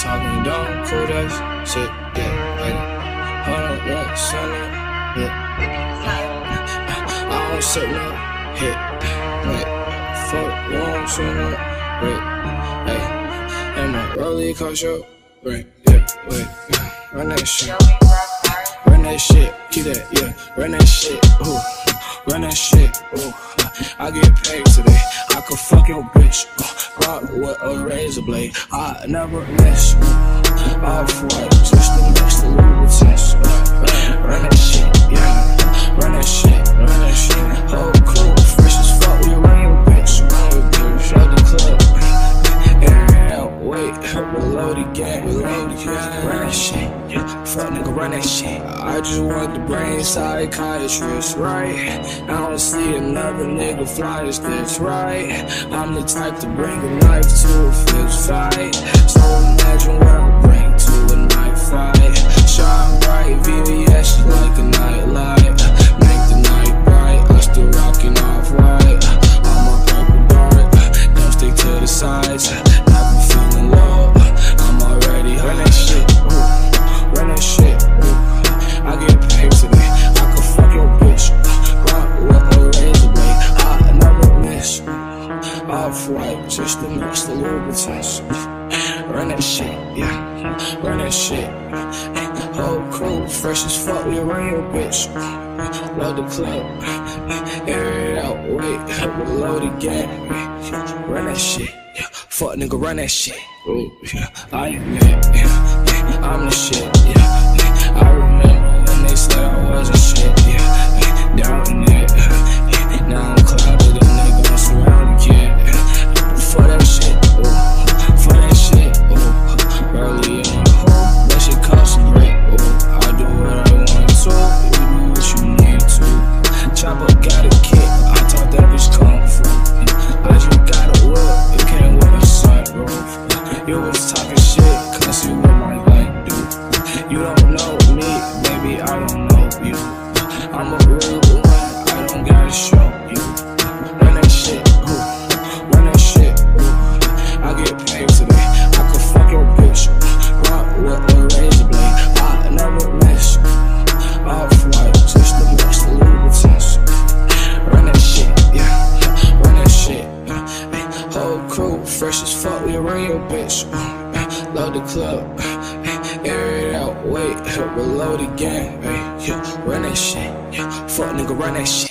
talking dumb, cool that shit, yeah, like, hold on, look, son, yeah. I don't sit no hit, wait, fuck, wrong, son, wait, hey, and my rollie cost your break, yeah, wait, run that shit, keep that, yeah, run that shit, ooh, run that shit, ooh, I get paid today, I could fuck your bitch, rock with a razor blade, I never miss, off-white, just to mix the lubricants, run that shit, yeah, run that shit, whole crew, fresh as fuck, we run your bitch, shut the club, air it out, wait, reload again, run that shit, yeah, fuck nigga, run that shit, I just want the brain psychiatrist, right, I don't see another nigga fly as this, right, I'm the type to bring a knife to a fist fight, so imagine what I'll bring to a night fight, shine bright, VVS like a night light, make the night bright, I still rockin' off-white, all my purple dark, don't stick to the sides, never feeling low, I'm already run that shit, run that shit, I get paid today, I could fuck your bitch, rock with a razor blade, I never miss, off-white, just to mix the lubricants, run that shit, yeah, run that shit, whole crew, fresh as fuck, we run your bitch, load the club, air it out, wait, reload again, run that shit, yeah, fuck nigga, run that shit, ooh, yeah, I ain't mad, yeah, I'm the shit, yeah, I remember when they said I wasn't shit, yeah, down in it, now I'm clouded, and nigga, I'm surrounded, yeah, for that shit, ooh, for that shit, ooh, early in the hole, that shit cost a break, ooh, I do what I want to, you do what you need to, chopper got a kick, I taught that bitch kung fu, I just got a whip, it came with a sunroof, you was talking shit, cause you what my life do, you don't know me, baby, I don't know you, I'm a real one, I don't gotta show you, run that shit, ooh, run that shit, ooh, I get paid today, I could fuck your bitch, rock with a razor blade, I never miss, off-white, just to mix the lubricants, run that shit, yeah, run that shit, whole crew, fresh as fuck, we run your bitch, load the club, air it out, wait, reload again, yeah, run that shit, yeah, fuck nigga, run that shit.